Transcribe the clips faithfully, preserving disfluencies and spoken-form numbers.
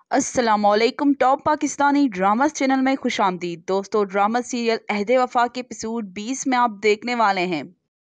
अस्सलाम वालेकुम। Top Pakistani dramas channel में खुश आमदीद। दोस्तों, ड्रामा सीरियल अहदे वफा के एपिसोड बीस में आप देखने वाले हैं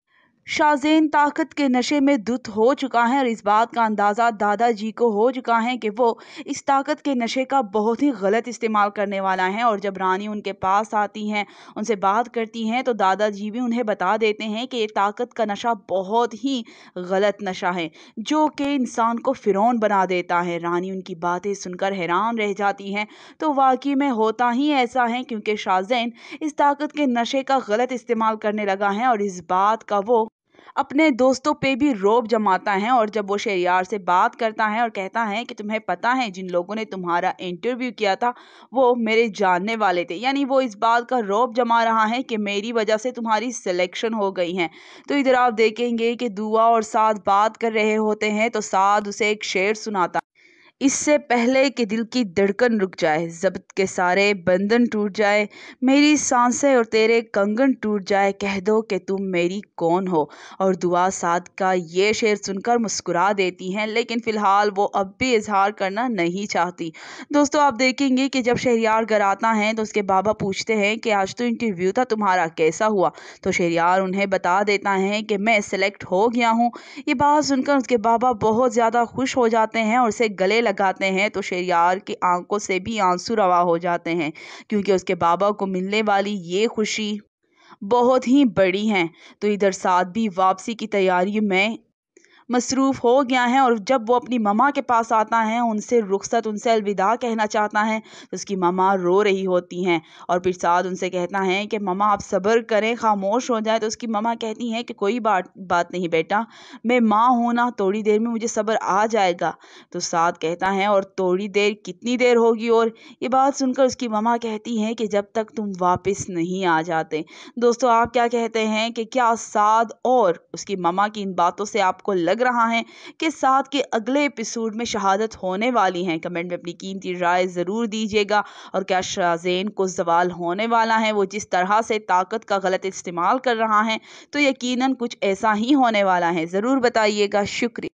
शाहज़ैन ताकत के नशे में धुत हो चुका है और इस बात का अंदाज़ा दादाजी को हो चुका है कि वो इस ताकत के नशे का बहुत ही गलत इस्तेमाल करने वाला है। और जब रानी उनके पास आती हैं, उनसे बात करती हैं, तो दादाजी भी उन्हें बता देते हैं कि ये ताकत का नशा बहुत ही गलत नशा है जो कि इंसान को फ़िरौन बना देता है। रानी उनकी बातें सुनकर हैरान रह जाती हैं। तो वाकई में होता ही ऐसा है, क्योंकि शाहज़ैन इस ताकत के नशे का गलत इस्तेमाल करने लगा है और इस बात का वो अपने दोस्तों पे भी रौब जमाता है। और जब वो शहरयार से बात करता है और कहता है कि तुम्हें पता है, जिन लोगों ने तुम्हारा इंटरव्यू किया था वो मेरे जानने वाले थे, यानी वो इस बात का रौब जमा रहा है कि मेरी वजह से तुम्हारी सिलेक्शन हो गई है। तो इधर आप देखेंगे कि दुआ और साद बात कर रहे होते हैं, तो साद उसे एक शेर सुनाता, इससे पहले कि दिल की धड़कन रुक जाए, ज़ब्त के सारे बंधन टूट जाए, मेरी सांसें और तेरे कंगन टूट जाए, कह दो कि तुम मेरी कौन हो। और दुआ साद का ये शेर सुनकर मुस्कुरा देती हैं, लेकिन फ़िलहाल वो अब भी इजहार करना नहीं चाहती। दोस्तों, आप देखेंगे कि जब शहरयार घर आता है तो उसके बाबा पूछते हैं कि आज तो इंटरव्यू था तुम्हारा, कैसा हुआ। तो शहरयार उन्हें बता देता है कि मैं सेलेक्ट हो गया हूँ। ये बात सुनकर उसके बाबा बहुत ज़्यादा खुश हो जाते हैं और उसे गले लगाते हैं। तो शहरयार की आंखों से भी आंसू रवा हो जाते हैं, क्योंकि उसके बाबा को मिलने वाली ये खुशी बहुत ही बड़ी है। तो इधर साथ भी वापसी की तैयारी में मसरूफ़ हो गया है और जब वो अपनी ममा के पास आता है, उनसे रुखसत उनसे अलविदा कहना चाहता है, तो उसकी ममा रो रही होती हैं। और फिर साद उनसे कहता है कि ममा आप सब्र करें, खामोश हो जाए। तो उसकी ममा कहती हैं कि कोई बात बात नहीं बेटा, मैं माँ हूँ ना, थोड़ी देर में मुझे सब्र आ जाएगा। तो साद कहता है और थोड़ी देर कितनी देर होगी। और ये बात सुनकर उसकी ममा कहती हैं कि जब तक तुम वापस नहीं आ जाते। दोस्तों, आप क्या कहते हैं कि क्या साद और उसकी ममा की इन बातों से आपको लग रहा है कि साद के अगले एपिसोड में शहादत होने वाली है? कमेंट में अपनी कीमती राय ज़रूर दीजिएगा। और क्या शाहज़ैन को ज़वाल होने वाला है? वो जिस तरह से ताकत का गलत इस्तेमाल कर रहा है, तो यकीनन कुछ ऐसा ही होने वाला है। ज़रूर बताइएगा। शुक्रिया।